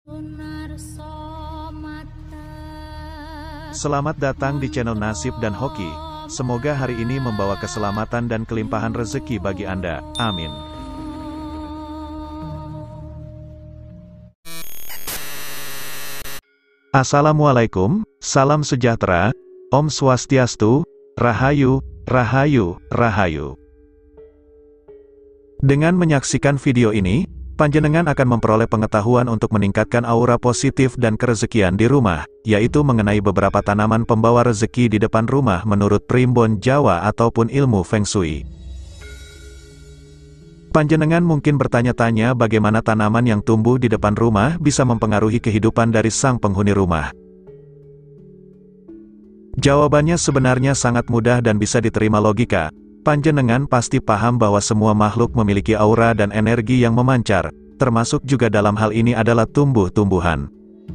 Selamat datang di channel Nasib dan Hoki. Semoga hari ini membawa keselamatan dan kelimpahan rezeki bagi Anda. Amin. Assalamualaikum, salam sejahtera, Om Swastiastu, Rahayu, Rahayu, Rahayu. Dengan menyaksikan video ini, panjenengan akan memperoleh pengetahuan untuk meningkatkan aura positif dan kerezekian di rumah, yaitu mengenai beberapa tanaman pembawa rezeki di depan rumah menurut primbon Jawa ataupun ilmu Feng Shui. Panjenengan mungkin bertanya-tanya bagaimana tanaman yang tumbuh di depan rumah bisa mempengaruhi kehidupan dari sang penghuni rumah. Jawabannya sebenarnya sangat mudah dan bisa diterima logika. Panjenengan pasti paham bahwa semua makhluk memiliki aura dan energi yang memancar, termasuk juga dalam hal ini adalah tumbuh-tumbuhan.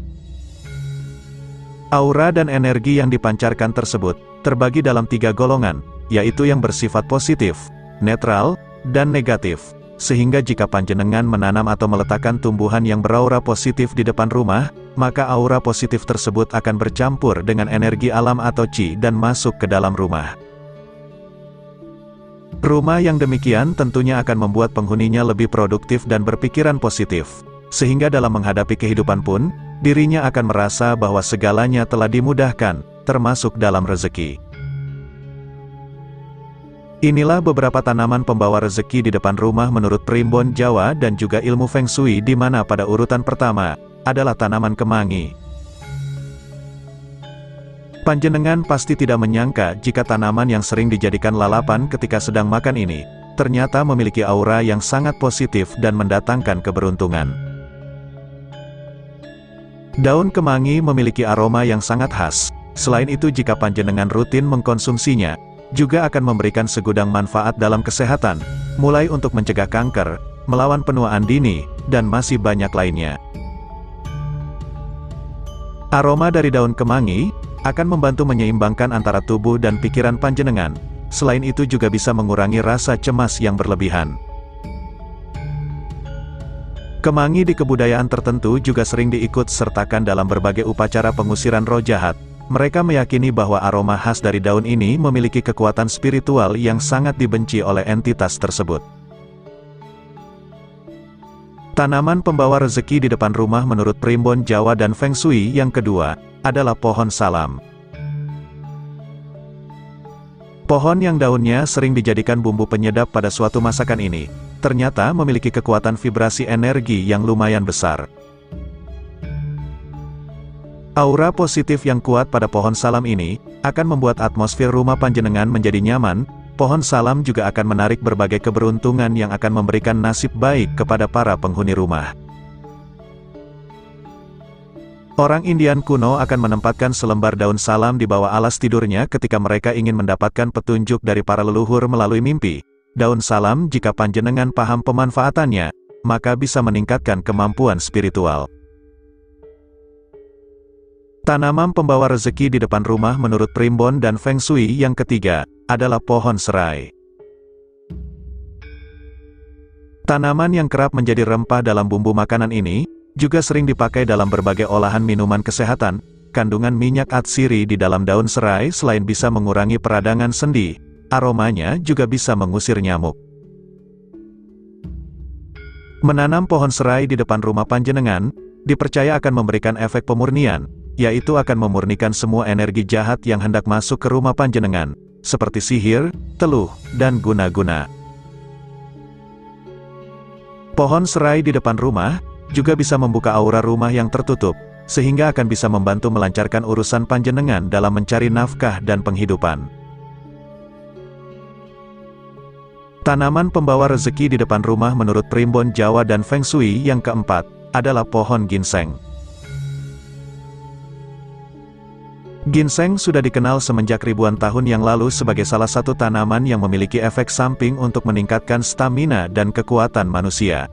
Aura dan energi yang dipancarkan tersebut terbagi dalam 3 golongan, yaitu yang bersifat positif, netral, dan negatif. Sehingga jika panjenengan menanam atau meletakkan tumbuhan yang beraura positif di depan rumah, maka aura positif tersebut akan bercampur dengan energi alam atau Qi dan masuk ke dalam rumah. Rumah yang demikian tentunya akan membuat penghuninya lebih produktif dan berpikiran positif. Sehingga dalam menghadapi kehidupan pun, dirinya akan merasa bahwa segalanya telah dimudahkan, termasuk dalam rezeki. Inilah beberapa tanaman pembawa rezeki di depan rumah menurut primbon Jawa dan juga ilmu Feng Shui, di mana pada urutan pertama adalah tanaman kemangi. Panjenengan pasti tidak menyangka jika tanaman yang sering dijadikan lalapan ketika sedang makan ini, ternyata memiliki aura yang sangat positif dan mendatangkan keberuntungan. Daun kemangi memiliki aroma yang sangat khas. Selain itu, jika panjenengan rutin mengkonsumsinya, juga akan memberikan segudang manfaat dalam kesehatan, mulai untuk mencegah kanker, melawan penuaan dini, dan masih banyak lainnya. Aroma dari daun kemangi akan membantu menyeimbangkan antara tubuh dan pikiran panjenengan. Selain itu juga bisa mengurangi rasa cemas yang berlebihan. Kemangi di kebudayaan tertentu juga sering diikut sertakan dalam berbagai upacara pengusiran roh jahat. Mereka meyakini bahwa aroma khas dari daun ini memiliki kekuatan spiritual yang sangat dibenci oleh entitas tersebut. Tanaman pembawa rezeki di depan rumah menurut primbon Jawa dan Feng Shui yang kedua adalah pohon salam. Pohon yang daunnya sering dijadikan bumbu penyedap pada suatu masakan ini, ternyata memiliki kekuatan vibrasi energi yang lumayan besar. Aura positif yang kuat pada pohon salam ini akan membuat atmosfer rumah panjenengan menjadi nyaman. Pohon salam juga akan menarik berbagai keberuntungan yang akan memberikan nasib baik kepada para penghuni rumah. Orang Indian kuno akan menempatkan selembar daun salam di bawah alas tidurnya ketika mereka ingin mendapatkan petunjuk dari para leluhur melalui mimpi. Daun salam, jika panjenengan paham pemanfaatannya, maka bisa meningkatkan kemampuan spiritual. Tanaman pembawa rezeki di depan rumah menurut primbon dan Feng Shui yang ketiga adalah pohon serai. Tanaman yang kerap menjadi rempah dalam bumbu makanan ini juga sering dipakai dalam berbagai olahan minuman kesehatan. Kandungan minyak atsiri di dalam daun serai selain bisa mengurangi peradangan sendi, aromanya juga bisa mengusir nyamuk. Menanam pohon serai di depan rumah panjenengan dipercaya akan memberikan efek pemurnian, yaitu akan memurnikan semua energi jahat yang hendak masuk ke rumah panjenengan, seperti sihir, teluh, dan guna-guna. Pohon serai di depan rumah juga bisa membuka aura rumah yang tertutup, sehingga akan bisa membantu melancarkan urusan panjenengan dalam mencari nafkah dan penghidupan. Tanaman pembawa rezeki di depan rumah menurut primbon Jawa dan Feng Shui yang keempat adalah pohon ginseng. Ginseng sudah dikenal semenjak ribuan tahun yang lalu sebagai salah satu tanaman yang memiliki efek samping untuk meningkatkan stamina dan kekuatan manusia.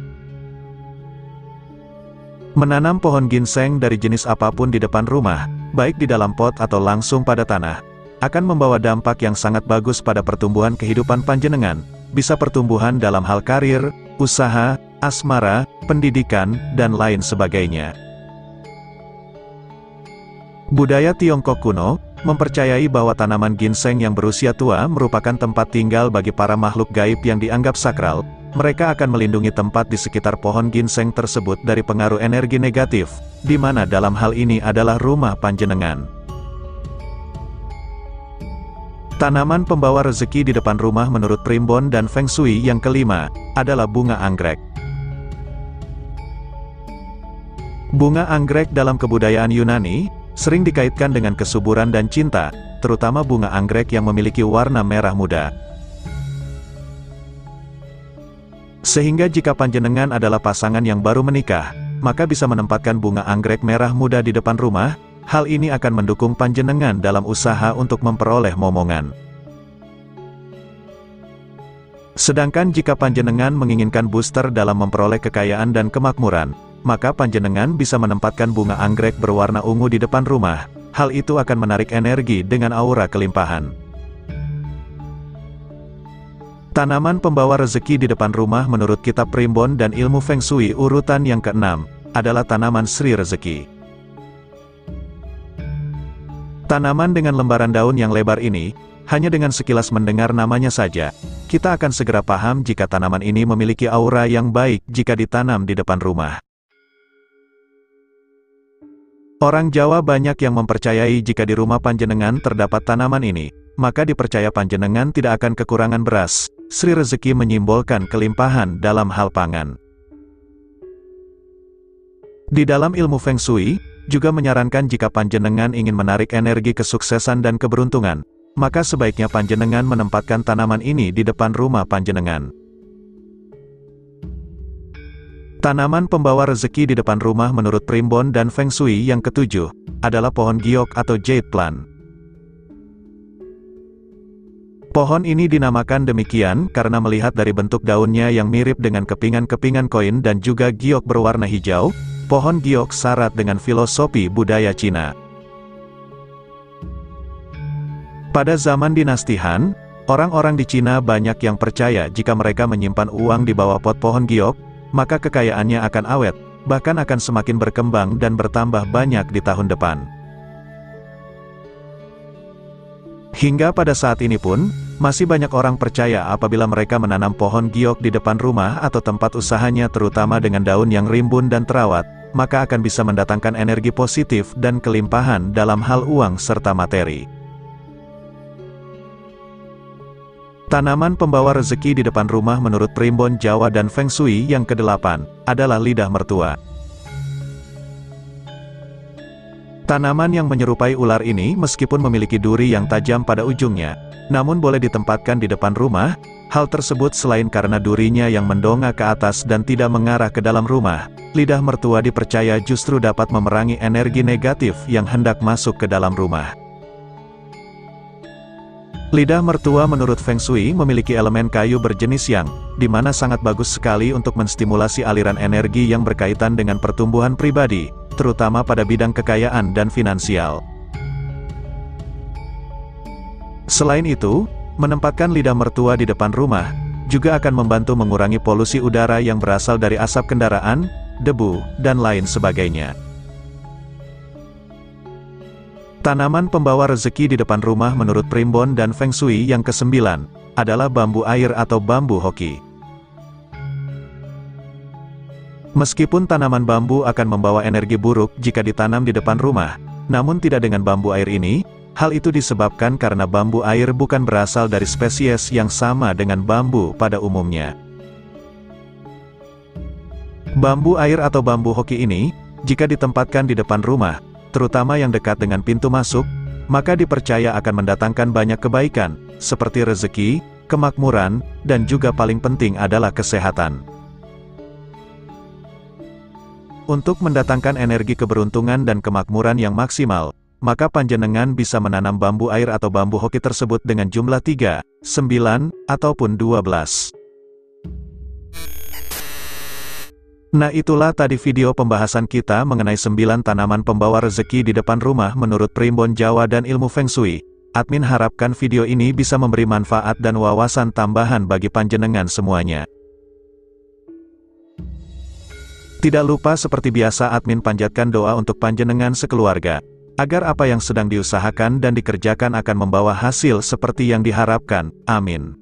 Menanam pohon ginseng dari jenis apapun di depan rumah, baik di dalam pot atau langsung pada tanah, akan membawa dampak yang sangat bagus pada pertumbuhan kehidupan panjenengan, bisa pertumbuhan dalam hal karir, usaha, asmara, pendidikan, dan lain sebagainya. Budaya Tiongkok kuno mempercayai bahwa tanaman ginseng yang berusia tua merupakan tempat tinggal bagi para makhluk gaib yang dianggap sakral. Mereka akan melindungi tempat di sekitar pohon ginseng tersebut dari pengaruh energi negatif, di mana dalam hal ini adalah rumah panjenengan. Tanaman pembawa rezeki di depan rumah menurut primbon dan feng shui yang kelima, adalah bunga anggrek. Bunga anggrek dalam kebudayaan Yunani sering dikaitkan dengan kesuburan dan cinta, terutama bunga anggrek yang memiliki warna merah muda. Sehingga jika panjenengan adalah pasangan yang baru menikah, maka bisa menempatkan bunga anggrek merah muda di depan rumah. Hal ini akan mendukung panjenengan dalam usaha untuk memperoleh momongan. Sedangkan jika panjenengan menginginkan booster dalam memperoleh kekayaan dan kemakmuran, maka panjenengan bisa menempatkan bunga anggrek berwarna ungu di depan rumah. Hal itu akan menarik energi dengan aura kelimpahan. Tanaman pembawa rezeki di depan rumah menurut kitab primbon dan ilmu feng shui urutan yang keenam, adalah tanaman Sri Rezeki. Tanaman dengan lembaran daun yang lebar ini, hanya dengan sekilas mendengar namanya saja, kita akan segera paham jika tanaman ini memiliki aura yang baik jika ditanam di depan rumah. Orang Jawa banyak yang mempercayai jika di rumah panjenengan terdapat tanaman ini, maka dipercaya panjenengan tidak akan kekurangan beras. Sri Rezeki menyimbolkan kelimpahan dalam hal pangan. Di dalam ilmu feng shui, juga menyarankan jika panjenengan ingin menarik energi kesuksesan dan keberuntungan, maka sebaiknya panjenengan menempatkan tanaman ini di depan rumah panjenengan. Tanaman pembawa rezeki di depan rumah menurut primbon dan feng shui yang ketujuh, adalah pohon giok atau jade plant. Pohon ini dinamakan demikian karena melihat dari bentuk daunnya yang mirip dengan kepingan-kepingan koin dan juga giok berwarna hijau, pohon giok syarat dengan filosofi budaya Cina. Pada zaman dinasti Han, orang-orang di Cina banyak yang percaya jika mereka menyimpan uang di bawah pot pohon giok, maka kekayaannya akan awet, bahkan akan semakin berkembang dan bertambah banyak di tahun depan. Hingga pada saat ini pun, masih banyak orang percaya apabila mereka menanam pohon giok di depan rumah atau tempat usahanya terutama dengan daun yang rimbun dan terawat, maka akan bisa mendatangkan energi positif dan kelimpahan dalam hal uang serta materi. Tanaman pembawa rezeki di depan rumah menurut primbon Jawa dan feng shui yang kedelapan, adalah lidah mertua. Tanaman yang menyerupai ular ini meskipun memiliki duri yang tajam pada ujungnya, namun boleh ditempatkan di depan rumah. Hal tersebut selain karena durinya yang mendongak ke atas dan tidak mengarah ke dalam rumah, lidah mertua dipercaya justru dapat memerangi energi negatif yang hendak masuk ke dalam rumah. Lidah mertua menurut feng shui memiliki elemen kayu berjenis yang, di mana sangat bagus sekali untuk menstimulasi aliran energi yang berkaitan dengan pertumbuhan pribadi, terutama pada bidang kekayaan dan finansial. Selain itu, menempatkan lidah mertua di depan rumah, juga akan membantu mengurangi polusi udara yang berasal dari asap kendaraan, debu, dan lain sebagainya. Tanaman pembawa rezeki di depan rumah menurut primbon dan feng shui yang kesembilan, adalah bambu air atau bambu hoki. Meskipun tanaman bambu akan membawa energi buruk jika ditanam di depan rumah, namun tidak dengan bambu air ini. Hal itu disebabkan karena bambu air bukan berasal dari spesies yang sama dengan bambu pada umumnya. Bambu air atau bambu hoki ini, jika ditempatkan di depan rumah, terutama yang dekat dengan pintu masuk, maka dipercaya akan mendatangkan banyak kebaikan, seperti rezeki, kemakmuran, dan juga paling penting adalah kesehatan. Untuk mendatangkan energi keberuntungan dan kemakmuran yang maksimal, maka panjenengan bisa menanam bambu air atau bambu hoki tersebut dengan jumlah 3, 9, ataupun 12. Nah itulah tadi video pembahasan kita mengenai 9 tanaman pembawa rezeki di depan rumah menurut primbon Jawa dan ilmu feng shui. Admin harapkan video ini bisa memberi manfaat dan wawasan tambahan bagi panjenengan semuanya. Tidak lupa seperti biasa admin panjatkan doa untuk panjenengan sekeluarga, agar apa yang sedang diusahakan dan dikerjakan akan membawa hasil seperti yang diharapkan. Amin.